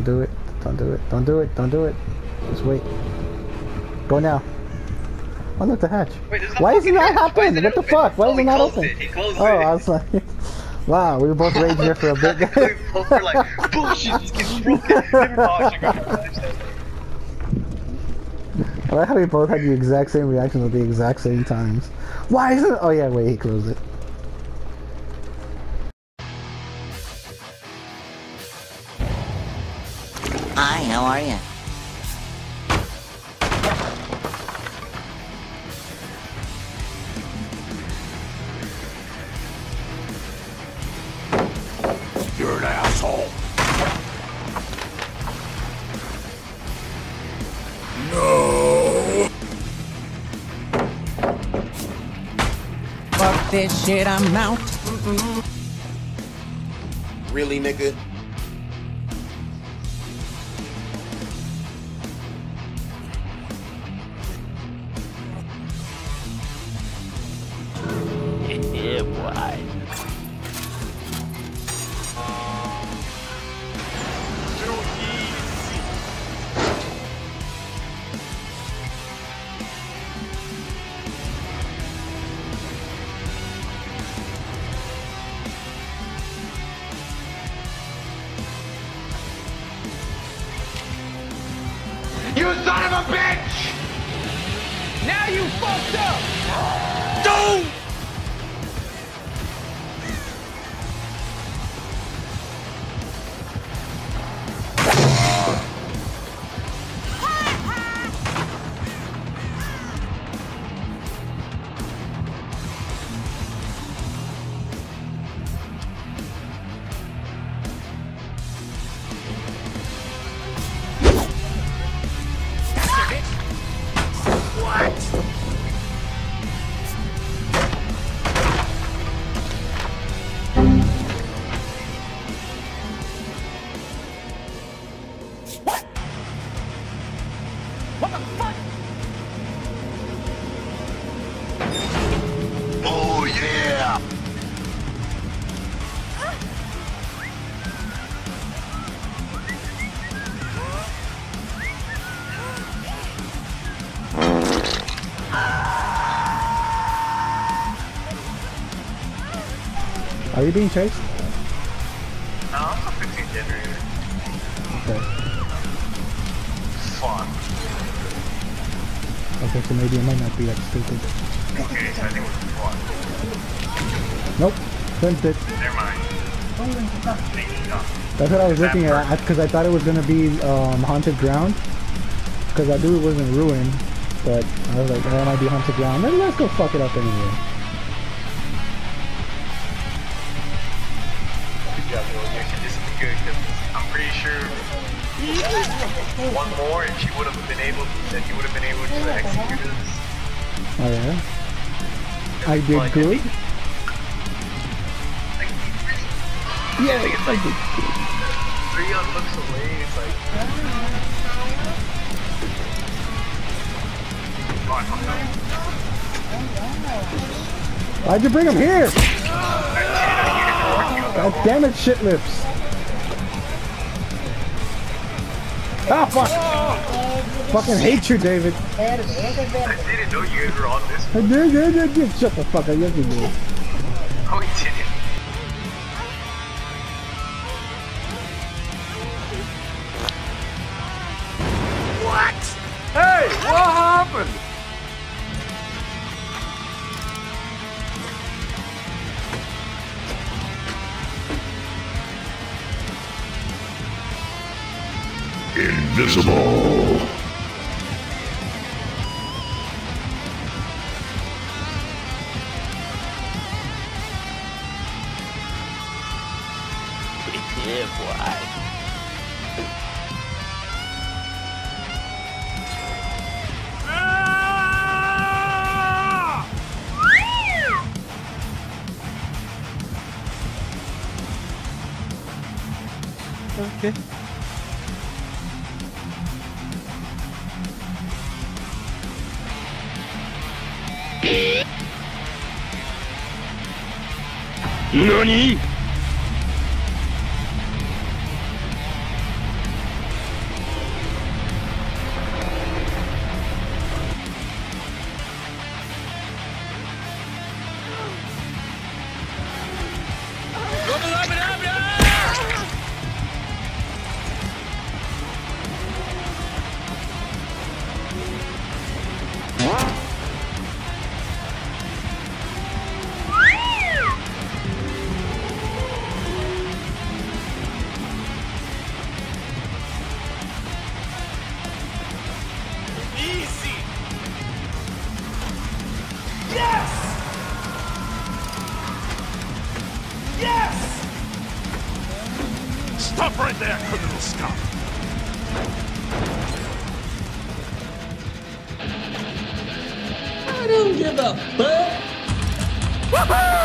do it. Don't do it. Don't do it. Don't do it. Just wait. Go now. Oh, look, the hatch. Wait, why isn't that happening? What the fuck? Why is it not open? He closed it. Oh, I was like, wow, we were both raging here for a bit. We both were like, bullshit, this game's broken. I like how we both had the exact same reactions at the exact same times. Why isn't it? Oh yeah, wait, he closed it. Hi, how are you? You're an asshole. No. Fuck this shit, I'm out. Really, nigga? Yeah, boy. You son of a bitch! Now you fucked up! Don't! What the fuck? Oh yeah! Are you being chased? No, I'm a 15 generator. Okay. Fun. Okay, so maybe it might not be that stupid. Okay, so I think we're fun. Nope. Sent it. Never mind. That's what I was looking at, because I thought it was going to be Haunted Ground. Because I knew it wasn't ruined. But I was like, oh, it might be Haunted Ground. Maybe let's go fuck it up anyway. Good job, Will. You actually did something good, because I'm pretty sure one more, if you would have been able to, then you would have been able to execute this. Oh yeah? I did good? Yeah, I think it's like 3 on looks away, it's like... Oh, I fucked up. Why'd you bring him here? God damn it, shit lips. Ah, fuck! Fucking hate you, David. I didn't know you guys were on this. Shut the fuck up, yes you do. Oh, he didn't. What? Hey, what happened? Invisible. Yeah, boy. Okay. NANI?! there, criminal scum. I don't give a fuck. Woohoo!